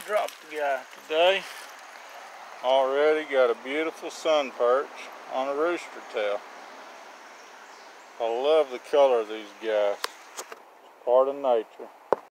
drop the guy today. Already got a beautiful sun perch on a rooster tail. I love the color of these guys. Part of nature.